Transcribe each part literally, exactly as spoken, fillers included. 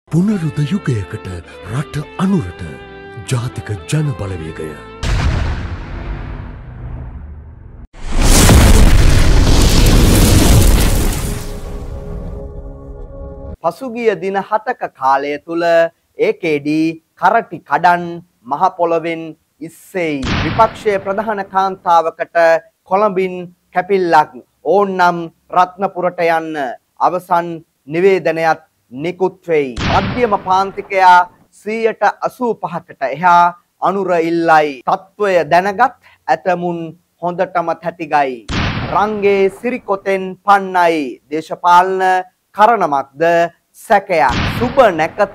පුනරුද යුගයකට රට අනුරට ජාතික ජන බලවේගය. පසුගිය දින හතක කාලය තුල ඒ කේ ඩී කරටි කඩන් මහ පොළොවෙන් ඉස්සෙයි. විපක්ෂයේ ප්‍රධාන කාන්තාවකට කොළඹින් කැපිල්ලක් ඕන්නම් රත්නපුරට යන්න අවසන් නිවේදනයත් නිකුත් වෙයි. මධ්‍යම පාන්තිකයා සියයට අසූ පහකට එහා අනුර ඉල්ලයි. තත්වය දැනගත් ඇතමුන් හොඳටම තැතිගයි. රංගේ සිරිකොතෙන් පන්නයි. දේශපාලන කරණමක්ද සැකයක්. සුබ නැකතට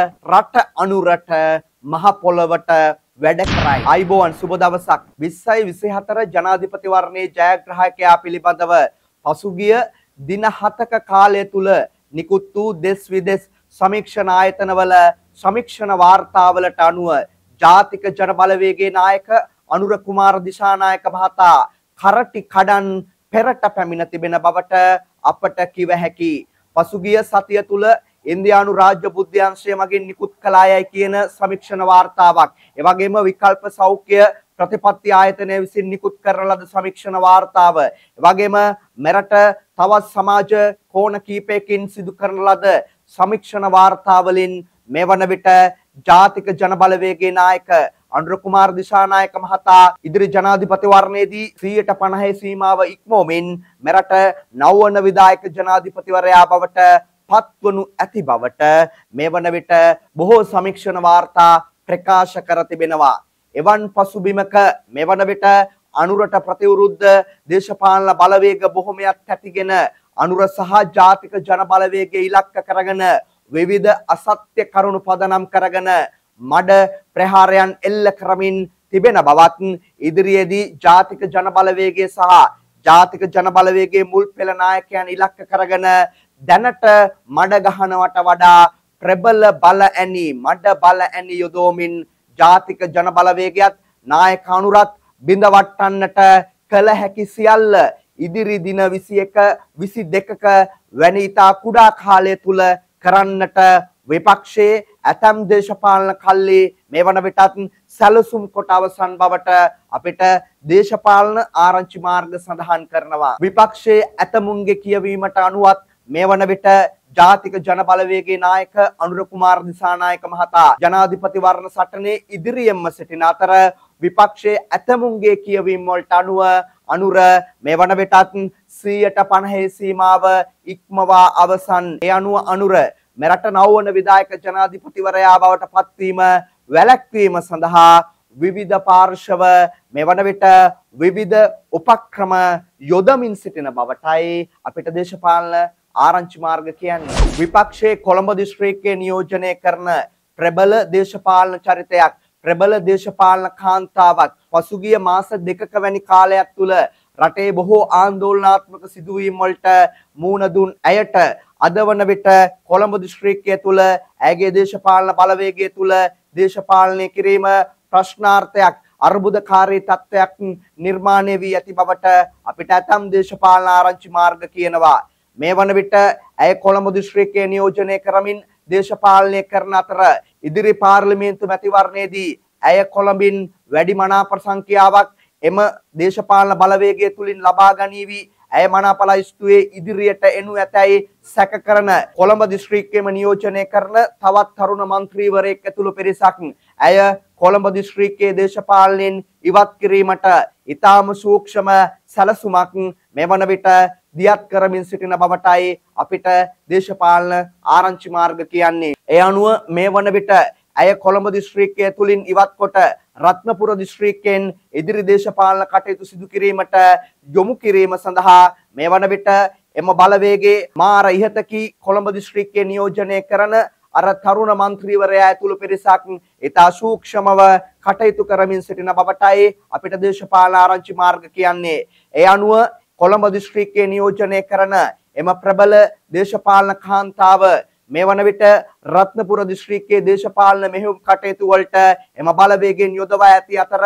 රට අනුරට මහ පොළවට වැඩ කරයි. අයිබෝන් සුබ දවසක්. විස්සයි විසිහතර ජනාධිපතිවරණයේ ජයග්‍රාහකයා පිළිබඳව පසුගිය දින හතක කාලය තුල නිකුත් වූ දෙස් විදෙස් සමීක්ෂණ ආයතනවල සමීක්ෂණ වාර්තාවලට අනුව ජාතික ජන බලවේගයේ නායක අනුර කුමාර දිසානායක මහතා කරටි කඩන් පෙරට පැමිණ තිබෙන බවට අපට කිව හැකියි. පසුගිය සතිය තුල ඉන්දියානු රාජ්‍ය බුද්ධ්‍යංශය මගින් නිකුත් කළායයි කියන සමීක්ෂණ වාර්තාවක්. ඒ වගේම විකල්ප සෞඛ්‍ය ප්‍රතිපත්ති ආයතනය විසින් නිකුත් කරන ලද සමීක්ෂණ වාර්තාව. ඒ වගේම මෙරට තවත් සමාජ කෝණ කීපයකින් සිදු කරන ලද සමීක්ෂණ වාර්තාවලින් මේ වන විට ජාතික ජන බලවේගයේ නායක අනුර කුමාර දිසානායක මහතා ඉදිරි ජනාධිපතිවරණයේදී සියයට පනහේ සීමාව ඉක්මවමින් මෙරට නවවන විධායක ජනාධිපතිවරයා බවට පත්වනු ඇති බවට මේ වන විට බොහෝ සමීක්ෂණ වාර්තා ප්‍රකාශ කර තිබෙනවා. එවන් පසුබිමක මේ වන විට අනුරට ප්‍රතිවිරුද්ධ දේශපාලන බලවේග බොහොමයක් ඇතිගෙන අනුර සහ ජාතික ජන බලවේගය ඉලක්ක කරගෙන විවිධ අසත්‍ය කරුණු පදනම් කරගෙන මඩ ප්‍රහාරයන් එල්ල කරමින් තිබෙන බවත් ඉදිරියේදී ජාතික ජන බලවේගය සහ ජාතික ජන බලවේගයේ මුල් පෙළ නායකයන් ඉලක්ක කරගෙන දැනට මඩ ගහනවට වඩා ප්‍රබල බල ඇනි මඩ බල ඇනි යොදවමින් ජාතික ජන බලවේගයත් නායක අනුරත් බිඳවට්ටන්නට කළ හැකි සියල්ල ඉදිරි දින විසි එක විසි දෙකක වැනි ඉතා කුඩා කාලය තුල කරන්නට විපක්ෂයේ ඇතම් දේශපාලන කල්ලි මේ වන විටත් සැලසුම් කොට අවසන් බවට අපිට දේශපාලන ආරංචි මාර්ග සඳහන් කරනවා. විපක්ෂයේ ඇතමුන්ගේ කියවීමට අනුවත් මේ වන විට ජාතික ජන බලවේගයේ නායක අනුර කුමාර දිසානායක මහතා ජනාධිපතිවරණ සටනේ ඉදිරියෙන්ම සිටින අතර විපක්ෂයේ ඇතමුන්ගේ කියවීම් වලට අනුව අනුර මේ වන විටත් සියයට පනහේ සීමාව ඉක්මවා අවසන්. ඒ අනුව අනුර මෙරට නවවන විධායක ජනාධිපතිවරයා බවට පත්වීම වැළැක්වීම සඳහා විවිධ පාර්ශව මේ වන විට විවිධ උපක්‍රම යොදමින් සිටින බවටයි අපිට දේශපාලන ආරංචි මාර්ග කියන්නේ. විපක්ෂයේ කොළඹ දිස්ත්‍රික්කයේ නියෝජනය කරන ප්‍රබල දේශපාලන චරිතයක් ප්‍රබල දේශපාලන කාන්තාවක් පසුගිය මාස දෙකක වැනි කාලයක් තුල රටේ බොහෝ ආందోලනාත්මක සිදුවීම් වලට මුහුණ දුන් ඇයට අද වන විට කොළඹ දිස්ත්‍රික්කය තුල ඇගේ දේශපාලන බලවේගය තුල දේශපාලනය කිරීම ප්‍රශ්නාර්ථයක් අර්බුදකාරී තත්ත්වයක් නිර්මාණය වී ඇති බවට අපිට ඇතම් දේශපාලන ආරංචි මාර්ග කියනවා. මේ වන විට ඇය කොළඹ දිස්ත්‍රික්කයේ නියෝජනය කරමින් දේශපාලනය කරන අතර ඉදිරි පාර්ලිමේන්තු මැතිවරණයේදී ඇය කොළඹින් වැඩි මනාප සංඛ්‍යාවක් එම දේශපාලන බලවේගය තුලින් ලබා ගනීවි. ඇය මනාප ලයිස්තුවේ ඉදිරියට එනු ඇතැයි සැක කරන කොළඹ දිස්ත්‍රික්කයේම නියෝජනය කරන තවත් තරුණ මන්ත්‍රීවරයෙක් ඇතුළු පිරිසක් ඇය කොළඹ දිස්ත්‍රික්කයේ දේශපාලනයෙන් ඉවත් කිරීමට ඉතාම සූක්ෂම සැලසුමක් මේ වන විට දියත් කරමින් සිටින බවටයි අපිට දේශපාලන ආරංචි මාර්ග කියන්නේ. ඒ අනුව මේ වන විට ඇය කොළඹ දිස්ත්‍රික්කය තුලින් ඉවත් කොට රත්නපුර දිස්ත්‍රික්කයෙන් ඉදිරි දේශපාලන කටයුතු සිදු කිරීමට යොමු කිරීම සඳහා මේ වන විට එම බලවේගයේ මාර ඉහතකී කොළඹ දිස්ත්‍රික්කයේ නියෝජනය කරන අර තරුණ මන්ත්‍රීවරයා ඇතුළු පිරිසක් ඉතා සූක්ෂමව කටයුතු කරමින් සිටින බවටයි අපිට දේශපාලන ආරංචි මාර්ග කියන්නේ. ඒ අනුව කොළඹ දිස්ත්‍රික්කයේ නියෝජනය කරන එම ප්‍රබල දේශපාලන කාන්තාව මේ වන විට රත්නපුර දිස්ත්‍රික්කයේ දේශපාලන මෙහෙයුම් කටයුතු වලට එම බලවේගයෙන් යොදවා ඇති අතර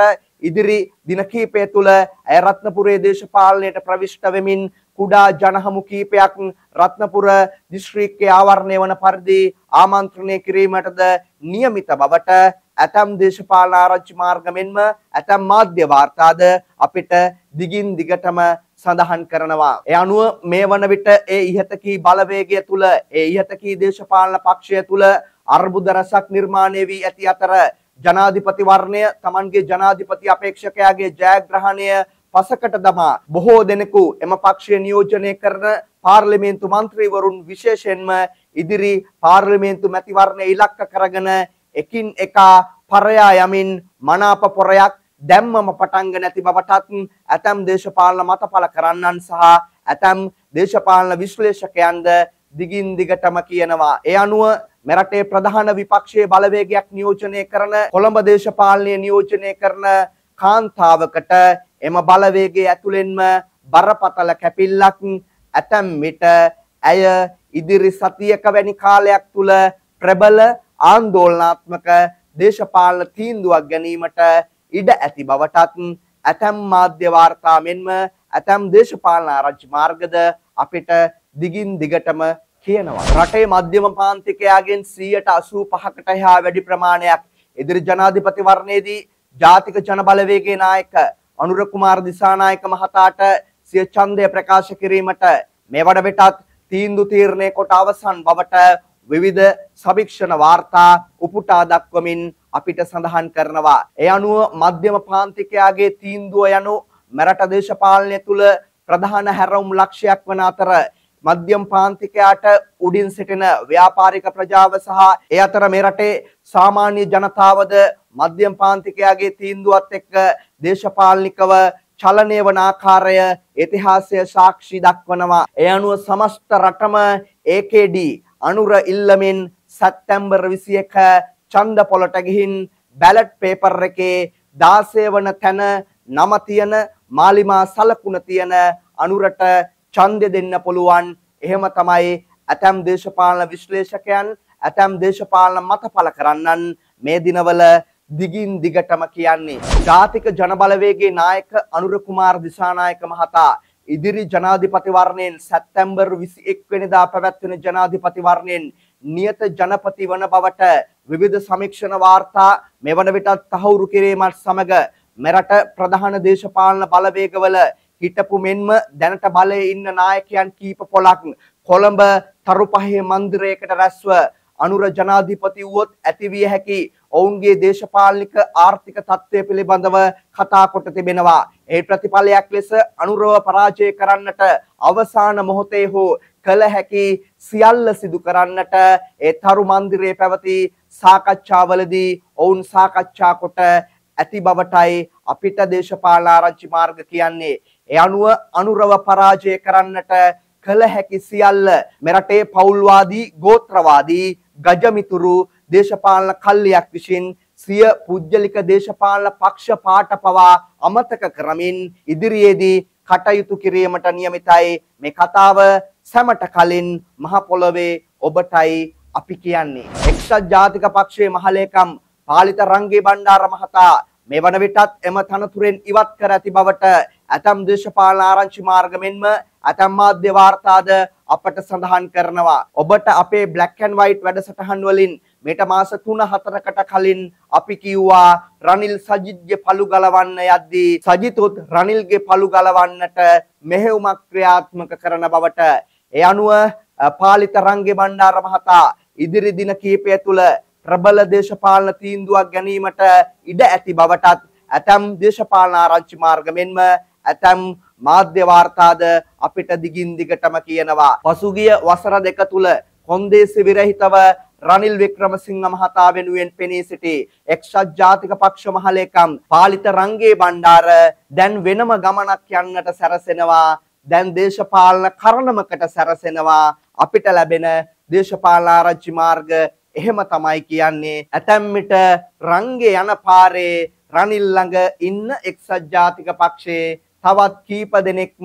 ඉදිරි දින කිහිපය තුළ ඇය රත්නපුරේ දේශපාලනයට ප්‍රවිෂ්ඨ වෙමින් කුඩා ජනහමු කීපයක් රත්නපුර දිස්ත්‍රික්කයේ ආවරණය වන පරිදි ආමන්ත්‍රණය කිරීමටද නියමිත බවට ඇතම් දේශපාලන ආරංචි මාර්ග මෙන්ම ඇතම් මාධ්‍ය වාර්තාද අපිට දිගින් දිගටම සඳහන් කරනවා. ඒ අනුව මේ වන විට ඒ ඉහත කී බලවේගය තුල ඒ ඉහත කී දේශපාලන පක්ෂය තුල අර්බුද රසක් නිර්මාණය වී ඇති අතර ජනාධිපති වර්ණය Tamanගේ ජනාධිපති අපේක්ෂකයාගේ ජයග්‍රහණය පසකට දමා බොහෝ දෙනෙකු එම පක්ෂය නියෝජනය කරන පාර්ලිමේන්තු මන්ත්‍රීවරුන් විශේෂයෙන්ම ඉදිරි පාර්ලිමේන්තු මැතිවරණය ඉලක්ක කරගෙන එකින් එකා පරයා යමින් මනාප පොරයක් දැම්මම පටන්ග නැති බවටත් ඇතම් දේශපාලන මතපල කරන්නන් සහ ඇතම් දේශපාලන විශ්ලේෂකයන්ද දිගින් දිගටම කියනවා. ඒ අනුව මෙරටේ ප්‍රධාන විපක්ෂයේ බලවේගයක් නියෝජනය කරන කොළඹ දේශපාලනය නියෝජනය කරන කාන්තාවකට එම බලවේගයේ ඇතුළෙන්ම බරපතල කැපිල්ලක් ඇතැම් විට ඇය ඉදිරි සතියක වැනි කාලයක් තුල ප්‍රබල ආందోලනාත්මක දේශපාලන තීන්දුවක් ගැනීමට ඉඩ ඇති බවටත් ඇතැම් මාධ්‍ය වාර්තා මෙන්ම ඇතැම් දේශපාලන ආරංචි මාර්ගද අපිට දිගින් දිගටම කියනවා. රටේ මධ්‍යම පාන්තිකයාගෙන් සියයට අසූ පහකට එහා වැඩි ප්‍රමාණයක් ඉදිරි ජනාධිපති වර්ණයේදී ජාතික ජන බලවේගයේ නායක අනුර කුමාර දිසානායක මහතාට සිය ඡන්දය ප්‍රකාශ කිරීමට මේ වන විටත් තීන්දුව තීරණය කොට අවසන් බවට විවිධ සමීක්ෂණ වාර්තා උපුටා දක්වමින් අපිට සඳහන් කරනවා. ඒ අනුව මධ්‍යම පාන්තිකයාගේ තීන්දුව යනු මෙරට දේශපාලනය තුල ප්‍රධාන හැරවුම් ලක්ෂයක් වන අතර මධ්‍යම පාන්තිකයාට උඩින් සිටින ව්‍යාපාරික ප්‍රජාව සහ ඒ අතර මේ රටේ සාමාන්‍ය ජනතාවද මධ්‍යම පාන්තිකයාගේ තීන්දුවත් එක්ක දේශපාලනිකව චලනය වන ආකාරය ඉතිහාසය සාක්ෂි දක්වනවා. ඒ අනුව සමස්ත රටම ඒ කේ ඩී අනුර ඉල්ලමින් සැප්තැම්බර් විසි එක ඡන්ද පොලට ගිහින් බැලට් පේපර් එකේ දාසය වන තැන නම තියෙන මාලිමා සලකුණ තියෙන අනුරට ඡන්දය දෙන්න පුළුවන්. එහෙම තමයි ඇතම් දේශපාලන විශ්ලේෂකයන් ඇතම් දේශපාලන මතපල කරන්නන් මේ දිනවල දිගින් දිගටම කියන්නේ. ජාතික ජන බලවේගයේ නායක අනුර කුමාර දිසානායක මහතා ඉදිරි ජනාධිපති වර්ණයෙන් සැප්තැම්බර් විසි එක් වෙනිදා පැවැත්වෙන ජනාධිපති වර්ණයෙන් නියත ජනපති වන බවට විවිධ සමීක්ෂණ වාර්තා මෙවන විටත් තහවුරු කිරීමත් සමග මෙරට ප්‍රධාන දේශපාලන බලවේගවල හිටපු මෙන්ම දැනට බලයේ ඉන්න නායකයන් කීප පොලක් කොළඹ තරුපහේ මන්දිරයකට රැස්ව අනුර ජනාධිපති වුවොත් ඇතිවිය හැකි ඔවුන්ගේ දේශපාලනික ආර්ථික තත්ත්වය පිළිබඳව කතා කොට තිබෙනවා. ඒ ප්‍රතිඵලයක් ලෙස අනුරව පරාජය කරන්නට අවසාන මොහොතේ හෝ කළ හැකි සියල්ල සිදු කරන්නට ඒ තරු මන්දිරයේ පැවති සාකච්ඡාවලදී ඔවුන් සාකච්ඡා කොට ඇති බවටයි අපිට දේශපාලන ආරංචි මාර්ග කියන්නේ. ඒ අනුව අනුරව පරාජය කරන්නට කළ හැකි සියල්ල මෙරටේ පෞල්වාදී ගෝත්‍රවාදී ගජමිතුරු දේශපාලන කල්ලියක් විසින් සිය පුජ්‍යලික දේශපාලන පක්ෂ පාට පවා අමතක කරමින් ඉදිරියේදී කටයුතු කිරීමට නියමිතයි. මේ කතාව සැමට කලින් මහ පොළොවේ ඔබටයි අපි කියන්නේ. එක්සත් ජාතික පක්ෂයේ මහලේකම් පාලිත රංගේ බණ්ඩාර මහතා මේ වන විටත් එම තනතුරෙන් ඉවත් කර ඇති බවට ඇතම් දේශපාලන ආරංචි මාර්ග මෙන්ම ඇතම් මාධ්‍ය වාර්තාද අපට සඳහන් කරනවා. ඔබට අපේ black and white වැඩසටහන් වලින් මේට මාස තුන හතරකට කලින් අපි කිව්වා රනිල් සජිත්ගේ පළු ගලවන්න යද්දී සජිතුත් රනිල්ගේ පළු ගලවන්නට මෙහෙයුමක් ක්‍රියාත්මක කරන බවට. ඒ අනුව පාලිත රංගේ බණ්ඩාර මහතා ඉදිරි දින කිහිපය තුළ ප්‍රබල දේශපාලන තීන්දුවක් ගැනීමට ඉඩ ඇති බවටත් ඇතම් දේශපාලන ආරංචි මාර්ග මෙන්ම ඇතම් මාධ්‍ය වාර්තාද අපිට දිගින් දිගටම කියනවා. පසුගිය වසර දෙක තුල කොන්දේසි විරහිතව රනිල් වික්‍රමසිංහ මහතා වෙනුවෙන් පෙනී සිටි එක්සත් ජාතික පක්ෂ මහලේකම් පාලිත රංගේ බණ්ඩාර දැන් වෙනම ගමනක් යන්නට සැරසෙනවා. දැන් දේශපාලන කරණමකට සැරසෙනවා. අපිට ලැබෙන දේශපාලන ආරංචි මාර්ග එහෙම තමයි කියන්නේ. ඇතැම් විට රංගේ යන පාරේ රනිල් ළඟ ඉන්න එක්සත් ජාතික පක්ෂයේ තවත් කීප දෙනෙක්ම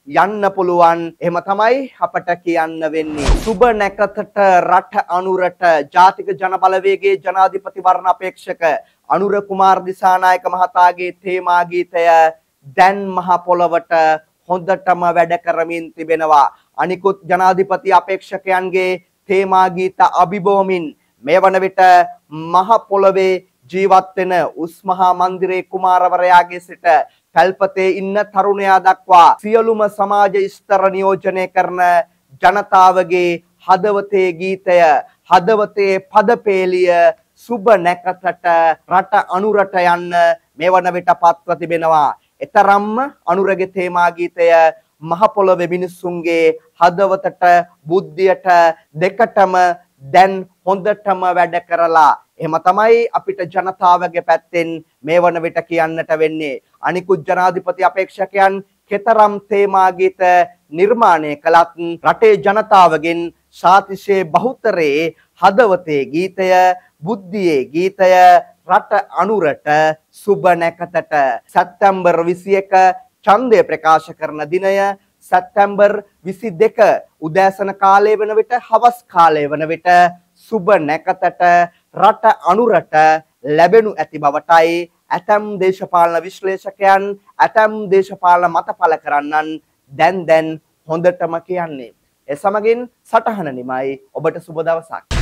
යන්න පුළුවන්. එහෙම තමයි අපට කියන්න වෙන්නේ. සුබ නැකතට රට අනුරට ජාතික ජන බලවේගයේ ජනාධිපති වර්ණ අපේක්ෂක අනුර කුමාර දිසානායක මහතාගේ තේමා ගීතය දැන් මහ පොළවට හොඳටම වැඩ කරමින් තිබෙනවා. අනිකුත් ජනාධිපති අපේක්ෂකයන්ගේ තේමා ගීත අභිබෝමින් මේ වන විට මහ පොළවේ ජීවත් වෙන උස්මහා මන්දිරේ කුමාරවරයාගේ සිට පැල්පතේ ඉන්න තරුණයා දක්වා සියලුම සමාජ ස්තර නියෝජනය කරන ජනතාවගේ හදවතේ ගීතය හදවතේ පදපේලිය සුබ නැකතට රට අනුරට යන්න මේ වන විට පත්ව තිබෙනවා. එතරම්ම අනුරගේ තේමා ගීතය මහ පොළොවේ මිනිසුන්ගේ හදවතට බුද්ධියට දෙකටම දැන් හොඳටම වැඩ කරලා එහෙම තමයි අපිට ජනතාවගේ පැත්තෙන් මේ වන විට කියන්නට වෙන්නේ. අනිකුත් ජනාධිපති අපේක්ෂකයන් කෙතරම් තේමා ගීත නිර්මාණය කළත් රටේ ජනතාවගෙන් සාතිශය බහුතරයේ හදවතේ ගීතය බුද්ධියේ ගීතය රට අනුරට සුබ නැකතට සැප්තැම්බර් විසි එක ඡන්දය ප්‍රකාශ කරන දිනය සැප්තැම්බර් විසි දෙක උදෑසන කාලය වන විට හවස් කාලය වන විට සුබ නැකතට රට අනුරට ලැබෙනු ඇති බවටයි ඇතැම් දේශපාලන විශ්ලේෂකයන් ඇතැම් දේශපාලන මත පළ කරන්නන් දැන් දැන් හොඳටම කියන්නේ. ඒ සමගින් සටහන නිමයි. ඔබට සුබ දවසක්.